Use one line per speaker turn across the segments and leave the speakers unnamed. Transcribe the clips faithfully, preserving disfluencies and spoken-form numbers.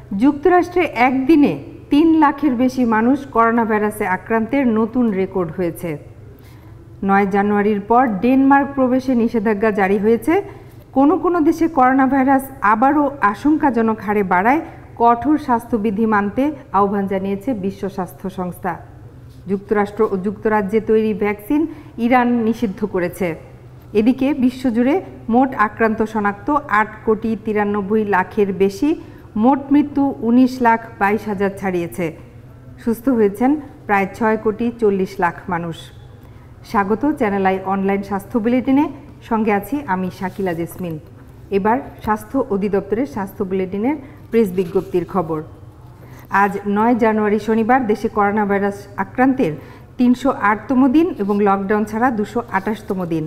যুক্তরাষ্ট্রে একদিনে তিন লাখের বেশি মানুষ করোনা ভাইরাসে আক্রান্তের নতুন রেকর্ড হয়েছে। নয় জানুয়ারির পর ডেনমার্ক প্রবেশে নিষেধাজ্ঞা জারি হয়েছে। কোনো কোনো দেশে করোনা ভাইরাস আবারও আশঙ্কাজনক হারে বাড়ায় কঠোর স্বাস্থ্যবিধি মানতে আহ্বান জানিয়েছে বিশ্ব স্বাস্থ্য সংস্থা। যুক্তরাষ্ট্র ও যুক্তরাজ্যে তৈরি ভ্যাকসিন ইরান নিষিদ্ধ করেছে। এদিকে বিশ্বজুড়ে মোট আক্রান্ত শনাক্ত আট কোটি তিরানব্বই লাখের বেশি, মোট মৃত্যু উনিশ লাখ বাইশ হাজার ছাড়িয়েছে। সুস্থ হয়েছেন প্রায় ছয় কোটি চল্লিশ লাখ মানুষ। স্বাগত চ্যানেল আই অনলাইন স্বাস্থ্য বুলেটিনে, সঙ্গে আছি আমি শাকিলা জেসমিন। এবার স্বাস্থ্য অধিদপ্তরের স্বাস্থ্য বুলেটিনের প্রেস বিজ্ঞপ্তির খবর। আজ নয় জানুয়ারি শনিবার দেশে করোনা ভাইরাস আক্রান্তের তিনশো আটতম দিন এবং লকডাউন ছাড়া দুশো আটাশতম দিন।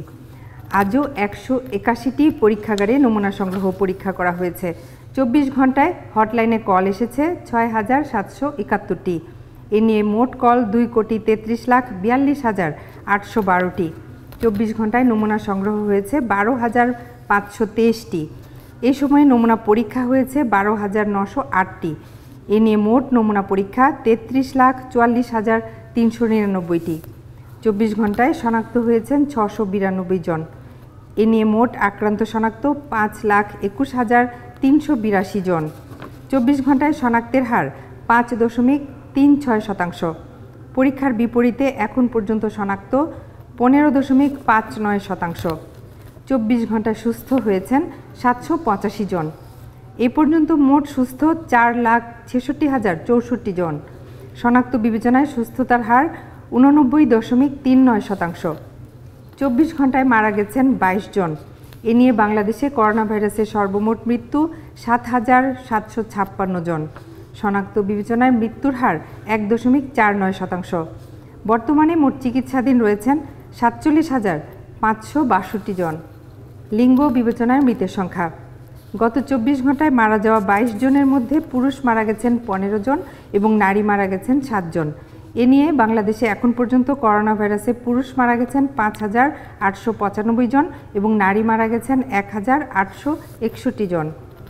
আজও একশো একাশিটি পরীক্ষাগারে নমুনা সংগ্রহ পরীক্ষা করা হয়েছে। চব্বিশ ঘন্টায় হটলাইনে কল এসেছে ছয় হাজার সাতশো একাত্তরটি। এ নিয়ে মোট কল দুই কোটি তেত্রিশ লাখ বিয়াল্লিশ হাজার আটশো বারোটি। চব্বিশ ঘন্টায় নমুনা সংগ্রহ হয়েছে বারো হাজার পাঁচশো তেইশটি। এ সময়ে নমুনা পরীক্ষা হয়েছে বারো হাজার নশো আটটি। এ নিয়ে মোট নমুনা পরীক্ষা তেত্রিশ লাখ চুয়াল্লিশ হাজার তিনশো নিরানব্বইটি। চব্বিশ ঘন্টায় শনাক্ত হয়েছেন ছশো বিরানব্বই জন। এ নিয়ে মোট আক্রান্ত শনাক্ত পাঁচ লাখ একুশ হাজার তিনশো বিরাশি জন। চব্বিশ ঘন্টায় শনাক্তের হার পাঁচ দশমিক তিন ছয় শতাংশ। পরীক্ষার বিপরীতে এখন পর্যন্ত শনাক্ত পনেরো দশমিক পাঁচ নয় শতাংশ। চব্বিশ ঘন্টায় সুস্থ হয়েছেন সাতশো পঁচাশি জন। এ পর্যন্ত মোট সুস্থ চার লাখ ছেষট্টি হাজার চৌষট্টি জন। শনাক্ত বিবেচনায় সুস্থতার হার উননব্বই দশমিক তিন নয় শতাংশ। চব্বিশ ঘন্টায় মারা গেছেন বাইশ জন। এ নিয়ে বাংলাদেশে করোনা ভাইরাসের সর্বমোট মৃত্যু সাত হাজার সাতশো ছাপ্পান্ন জন। শনাক্ত বিবেচনায় মৃত্যুর হার এক দশমিক চার নয় শতাংশ। বর্তমানে মোট চিকিৎসাধীন রয়েছেন সাতচল্লিশ হাজার পাঁচশো বাষট্টি জন। লিঙ্গ বিবেচনায় মৃতের সংখ্যা, গত চব্বিশ ঘন্টায় মারা যাওয়া বাইশ জনের মধ্যে পুরুষ মারা গেছেন পনেরো জন এবং নারী মারা গেছেন সাত জন। এ নিয়ে বাংলাদেশে এখন পর্যন্ত করোনা ভাইরাসে পুরুষ মারা গেছেন পাঁচ হাজার আটশো পঁচানব্বই জন এবং নারী মারা গেছেন এক হাজার আটশো একষট্টি জন।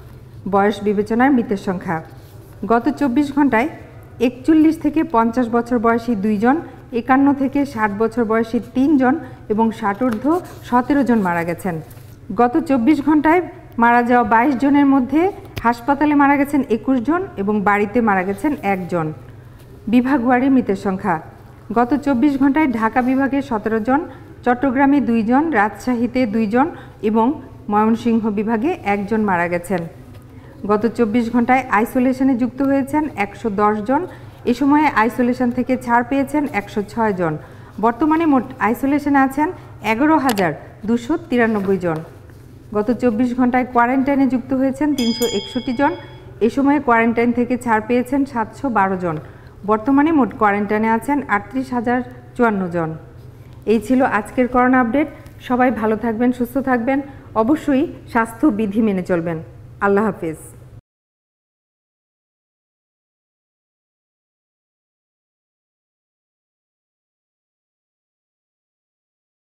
বয়স বিবেচনায় মৃতের সংখ্যা, গত চব্বিশ ঘন্টায় একচল্লিশ থেকে পঞ্চাশ বছর বয়সী দুইজন, একান্ন থেকে ষাট বছর বয়সী তিনজন এবং ষাটোর্ধ্ব সতেরো জন মারা গেছেন। গত চব্বিশ ঘন্টায় মারা যাওয়া বাইশ জনের মধ্যে হাসপাতালে মারা গেছেন একুশ জন এবং বাড়িতে মারা গেছেন একজন। বিভাগওয়ারি মৃতের সংখ্যা, গত চব্বিশ ঘন্টায় ঢাকা বিভাগে সতেরো জন, চট্টগ্রামে দুইজন, রাজশাহীতে দুইজন এবং ময়মনসিংহ বিভাগে একজন মারা গেছেন। গত চব্বিশ ঘন্টায় আইসোলেশনে যুক্ত হয়েছেন একশো দশ জন। এ সময়ে আইসোলেশন থেকে ছাড় পেয়েছেন একশো ছয় জন। বর্তমানে মোট আইসোলেশনে আছেন এগারো হাজার দুশো তিরানব্বই জন। গত চব্বিশ ঘন্টায় কোয়ারেন্টাইনে যুক্ত হয়েছেন তিনশো একষট্টি জন। এ সময়ে কোয়ারেন্টাইন থেকে ছাড় পেয়েছেন সাতশো বারো জন। বর্তমানে মোট কোয়ারেন্টাইনে আছেন আটত্রিশ হাজার চুয়ান্ন জন। এই ছিল আজকের করোনা আপডেট। সবাই ভালো থাকবেন, সুস্থ থাকবেন, অবশ্যই স্বাস্থ্য বিধি মেনে চলবেন। আল্লাহ হাফেজ।